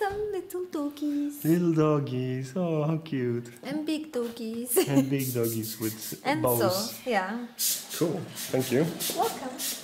some little doggies. Little doggies. Oh, how cute. And big doggies. And big doggies with And bows. so, yeah. Cool. Thank you. Welcome.